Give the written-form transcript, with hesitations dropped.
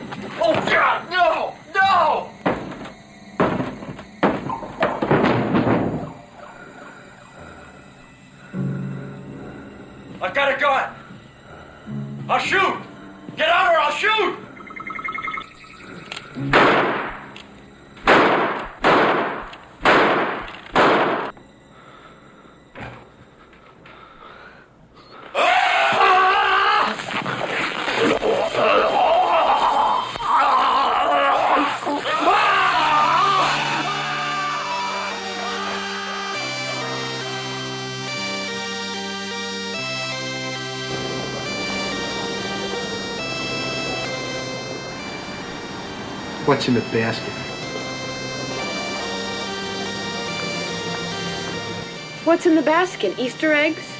Oh, God, no! No! I've got a gun. I'll shoot. Get out or I'll shoot. What's in the basket? What's in the basket? Easter eggs?